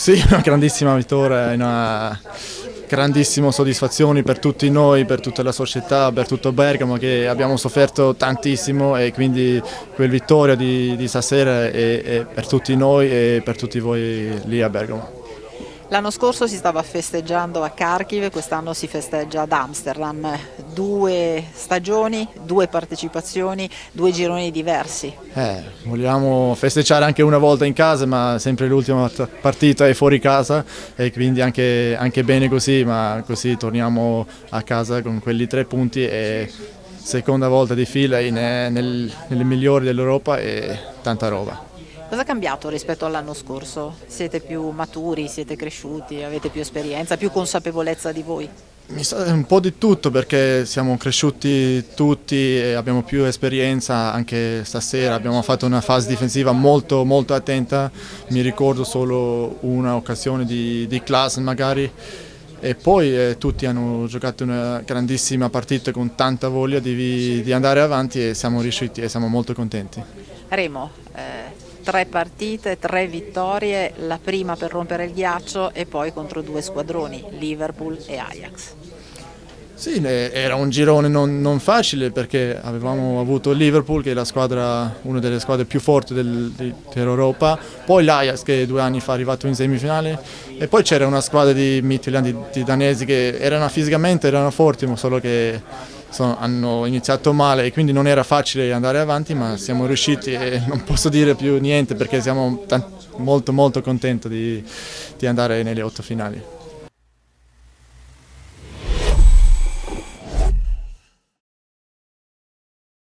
Sì, una grandissima vittoria, una grandissima soddisfazione per tutti noi, per tutta la società, per tutto Bergamo che abbiamo sofferto tantissimo e quindi quella vittoria di stasera è per tutti noi e per tutti voi lì a Bergamo. L'anno scorso si stava festeggiando a Kharkiv, quest'anno si festeggia ad Amsterdam. 2 stagioni, 2 partecipazioni, 2 gironi diversi. Vogliamo festeggiare anche una volta in casa, ma sempre l'ultima partita è fuori casa e quindi anche bene così, ma così torniamo a casa con quelli 3 punti e seconda volta di fila nelle migliori dell'Europa e tanta roba. Cosa è cambiato rispetto all'anno scorso? Siete più maturi, siete cresciuti, avete più esperienza, più consapevolezza di voi? Mi sa un po' di tutto perché siamo cresciuti tutti e abbiamo più esperienza anche stasera, abbiamo fatto una fase difensiva molto attenta, mi ricordo solo una occasione di classe magari e poi tutti hanno giocato una grandissima partita con tanta voglia di andare avanti e siamo riusciti e siamo molto contenti. Remo, 3 partite, 3 vittorie, la prima per rompere il ghiaccio e poi contro 2 squadroni, Liverpool e Ajax. Sì, era un girone non facile perché avevamo avuto il Liverpool che è una delle squadre più forti dell'Europa, poi l'Ajax che 2 anni fa è arrivato in semifinale e poi c'era una squadra di Midtjylland, di danesi che fisicamente erano forti ma solo che hanno iniziato male e quindi non era facile andare avanti ma siamo riusciti e non posso dire più niente perché siamo molto contenti di andare nelle 8 finali.